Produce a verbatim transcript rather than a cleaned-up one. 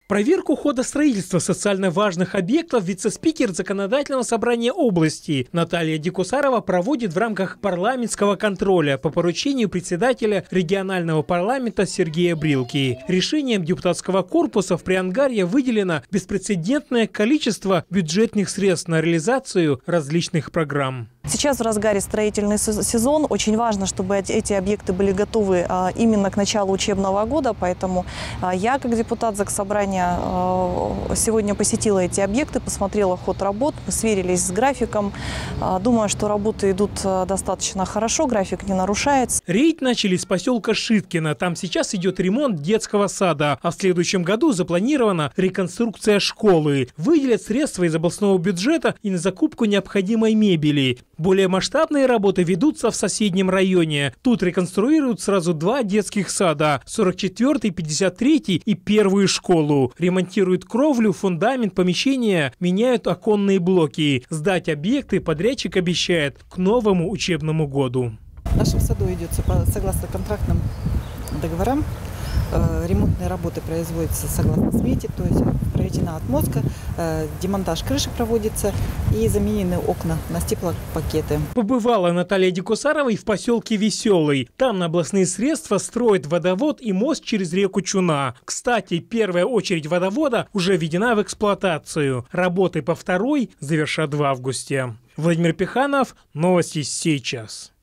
Проверку хода строительства социально важных объектов вице-спикер Законодательного собрания области Наталья Дикусарова проводит в рамках парламентского контроля по поручению председателя регионального парламента Сергея Брилки. Решением депутатского корпуса в Приангарье выделено беспрецедентное количество бюджетных средств на реализацию различных программ. Сейчас в разгаре строительный сезон. Очень важно, чтобы эти объекты были готовы именно к началу учебного года. Поэтому я, как депутат Заксобрания, сегодня посетила эти объекты, посмотрела ход работ, мы сверились с графиком. Думаю, что работы идут достаточно хорошо, график не нарушается. Рейд начали с поселка Шиткино. Там сейчас идет ремонт детского сада, а в следующем году запланирована реконструкция школы. Выделят средства из областного бюджета и на закупку необходимой мебели. Более масштабные работы ведутся в соседнем районе. Тут реконструируют сразу два детских сада – сорок четвёртый, пятьдесят третий и первую школу. Ремонтируют кровлю, фундамент, помещения, меняют оконные блоки. Сдать объекты подрядчик обещает к новому учебному году. В нашем саду идет согласно контрактным договорам. Ремонтные работы производятся согласно смете, то есть проведена отмостка, демонтаж крыши проводится и заменены окна на стеклопакеты. Побывала Наталья Дикусарова и в поселке Веселый. Там на областные средства строят водовод и мост через реку Чуна. Кстати, первая очередь водовода уже введена в эксплуатацию. Работы по второй завершат в августе. Владимир Пиханов, новости сейчас.